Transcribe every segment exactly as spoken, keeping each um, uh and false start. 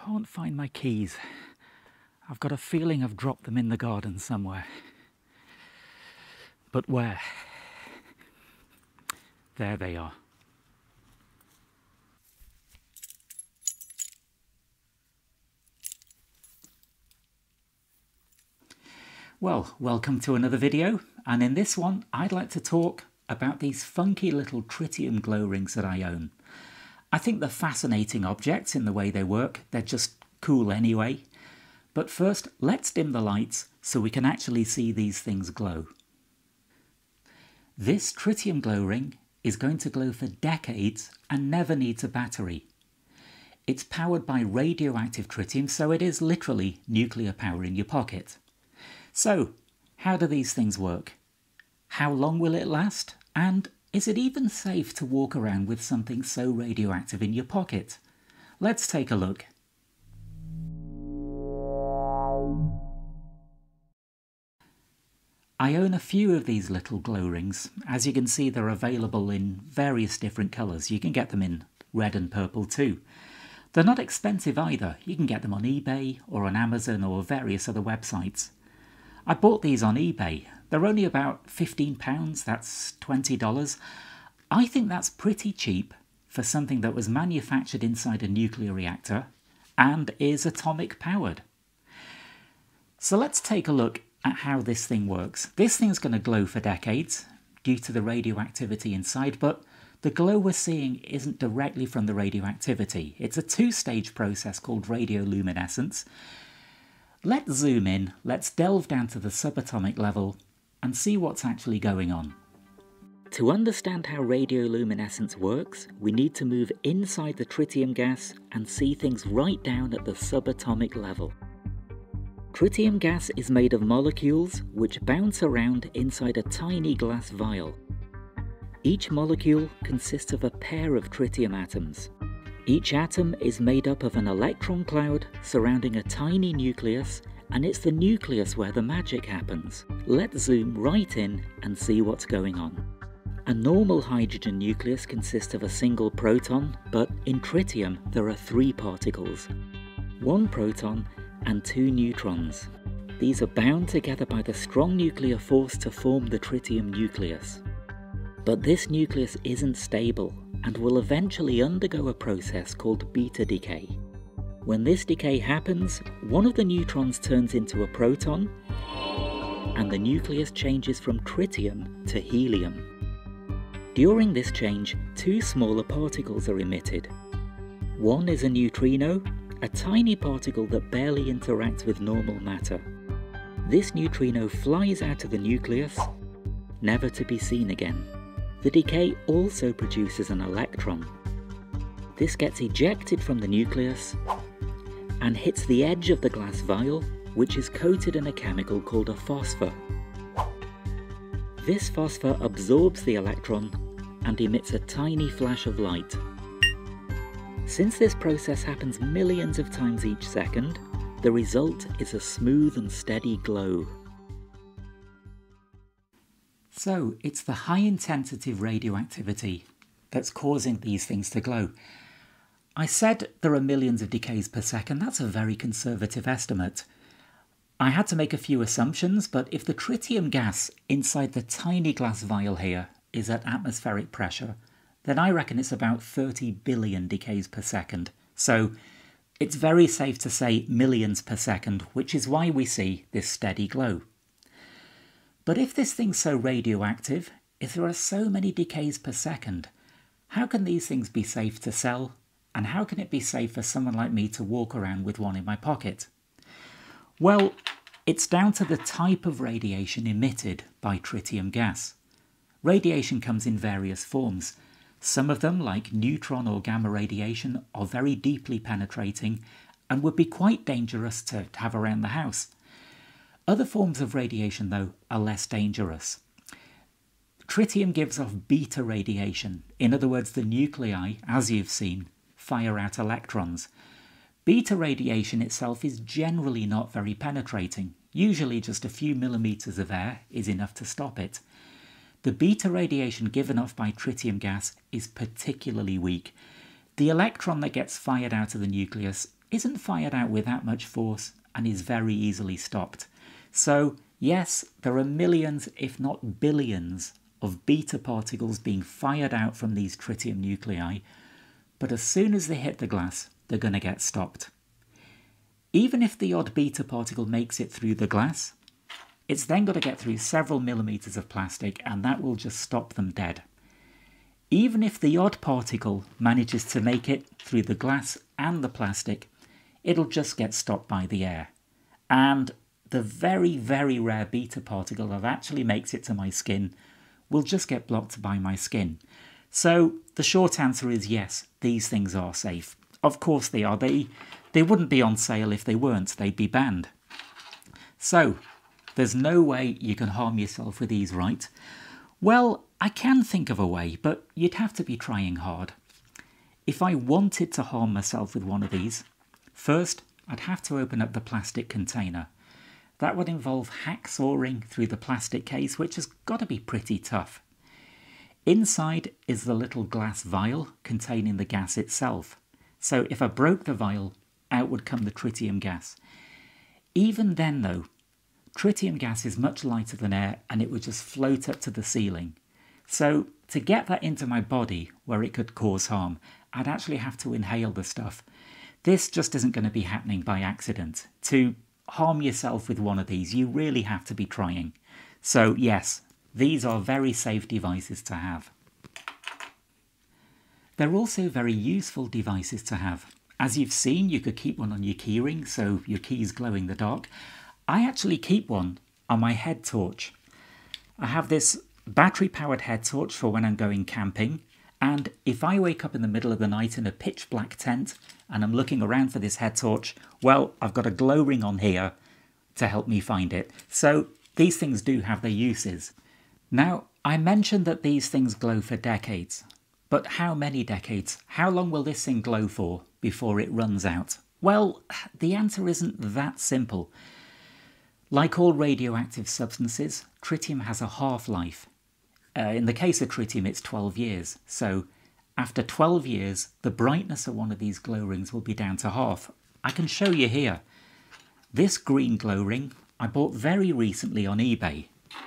can't find my keys. I've got a feeling I've dropped them in the garden somewhere. But where? There they are. Well, welcome to another video, and in this one I'd like to talk about these funky little tritium glow rings that I own. I think they're fascinating objects in the way they work. They're just cool anyway. But first, let's dim the lights so we can actually see these things glow. This tritium glow ring is going to glow for decades and never needs a battery. It's powered by radioactive tritium, so it is literally nuclear power in your pocket. So, how do these things work? How long will it last? And is it even safe to walk around with something so radioactive in your pocket? Let's take a look. I own a few of these little glow rings. As you can see, they're available in various different colours. You can get them in red and purple too. They're not expensive either. You can get them on eBay or on Amazon or various other websites. I bought these on eBay. They're only about fifteen pounds, that's twenty dollars. I think that's pretty cheap for something that was manufactured inside a nuclear reactor and is atomic powered. So let's take a look at how this thing works. This thing's going to glow for decades due to the radioactivity inside, but the glow we're seeing isn't directly from the radioactivity. It's a two-stage process called radioluminescence. Let's zoom in, let's delve down to the subatomic level and see what's actually going on. To understand how radioluminescence works, we need to move inside the tritium gas and see things right down at the subatomic level. Tritium gas is made of molecules which bounce around inside a tiny glass vial. Each molecule consists of a pair of tritium atoms. Each atom is made up of an electron cloud surrounding a tiny nucleus, and it's the nucleus where the magic happens. Let's zoom right in and see what's going on. A normal hydrogen nucleus consists of a single proton, but in tritium there are three particles. One proton and two neutrons. These are bound together by the strong nuclear force to form the tritium nucleus. But this nucleus isn't stable and will eventually undergo a process called beta decay. When this decay happens, one of the neutrons turns into a proton, and the nucleus changes from tritium to helium. During this change, two smaller particles are emitted. One is a neutrino, a tiny particle that barely interacts with normal matter. This neutrino flies out of the nucleus, never to be seen again. The decay also produces an electron. This gets ejected from the nucleus and hits the edge of the glass vial, which is coated in a chemical called a phosphor. This phosphor absorbs the electron and emits a tiny flash of light. Since this process happens millions of times each second, the result is a smooth and steady glow. So, it's the high-intensity radioactivity that's causing these things to glow. I said there are millions of decays per second. That's a very conservative estimate. I had to make a few assumptions, but if the tritium gas inside the tiny glass vial here is at atmospheric pressure, then I reckon it's about thirty billion decays per second. So, it's very safe to say millions per second, which is why we see this steady glow. But if this thing's so radioactive, if there are so many decays per second, how can these things be safe to sell? And how can it be safe for someone like me to walk around with one in my pocket? Well, it's down to the type of radiation emitted by tritium gas. Radiation comes in various forms. Some of them, like neutron or gamma radiation, are very deeply penetrating and would be quite dangerous to have around the house. Other forms of radiation, though, are less dangerous. Tritium gives off beta radiation. In other words, the nuclei, as you've seen, fire out electrons. Beta radiation itself is generally not very penetrating. Usually just a few millimetres of air is enough to stop it. The beta radiation given off by tritium gas is particularly weak. The electron that gets fired out of the nucleus isn't fired out with that much force and is very easily stopped. So yes, there are millions, if not billions, of beta particles being fired out from these tritium nuclei, but as soon as they hit the glass, they're going to get stopped. Even if the odd beta particle makes it through the glass, it's then got to get through several millimetres of plastic, and that will just stop them dead. Even if the odd particle manages to make it through the glass and the plastic, it'll just get stopped by the air. And the very, very rare beta particle that actually makes it to my skin will just get blocked by my skin. So the short answer is yes, these things are safe. Of course they are. They, they wouldn't be on sale if they weren't. They'd be banned. So there's no way you can harm yourself with these, right? Well, I can think of a way, but you'd have to be trying hard. If I wanted to harm myself with one of these, first I'd have to open up the plastic container. That would involve hacksawing through the plastic case, which has got to be pretty tough. Inside is the little glass vial containing the gas itself. So if I broke the vial, out would come the tritium gas. Even then though, tritium gas is much lighter than air and it would just float up to the ceiling. So to get that into my body where it could cause harm, I'd actually have to inhale the stuff. This just isn't going to be happening by accident. To harm yourself with one of these, you really have to be trying. So yes, these are very safe devices to have. They're also very useful devices to have. As you've seen, you could keep one on your keyring so your keys glow in the dark. I actually keep one on my head torch. I have this battery-powered head torch for when I'm going camping, and if I wake up in the middle of the night in a pitch black tent and I'm looking around for this head torch, well, I've got a glow ring on here to help me find it. So these things do have their uses. Now, I mentioned that these things glow for decades, but how many decades? How long will this thing glow for before it runs out? Well, the answer isn't that simple. Like all radioactive substances, tritium has a half-life. Uh, in the case of tritium, it's twelve years. So after twelve years, the brightness of one of these glow rings will be down to half. I can show you here. This green glow ring I bought very recently on eBay.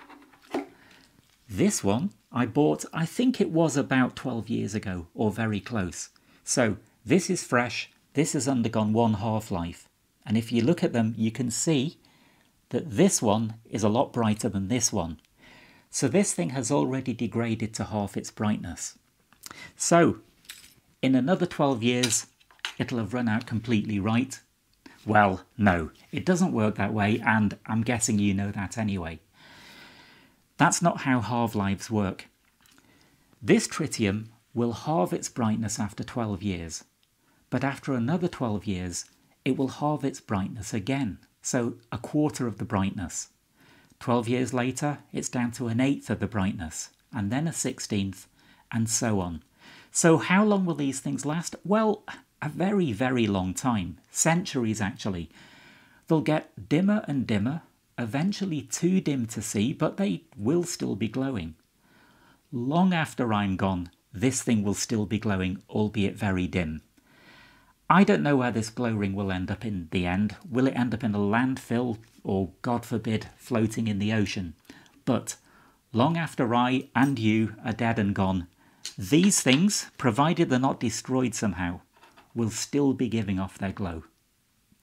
This one I bought, I think it was about twelve years ago, or very close. So this is fresh, this has undergone one half-life. And if you look at them, you can see that this one is a lot brighter than this one. So this thing has already degraded to half its brightness. So in another twelve years, it'll have run out completely, right? Well, no, it doesn't work that way, and I'm guessing you know that anyway. That's not how half-lives work. This tritium will halve its brightness after twelve years, but after another twelve years, it will halve its brightness again, so a quarter of the brightness. twelve years later, it's down to an eighth of the brightness, and then a sixteenth, and so on. So how long will these things last? Well, a very, very long time. Centuries, actually. They'll get dimmer and dimmer, eventually too dim to see, but they will still be glowing. Long after I'm gone, this thing will still be glowing, albeit very dim. I don't know where this glow ring will end up in the end. Will it end up in a landfill or, God forbid, floating in the ocean? But long after I and you are dead and gone, these things, provided they're not destroyed somehow, will still be giving off their glow.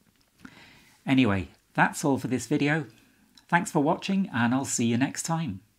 Anyway, that's all for this video. Thanks for watching, and I'll see you next time.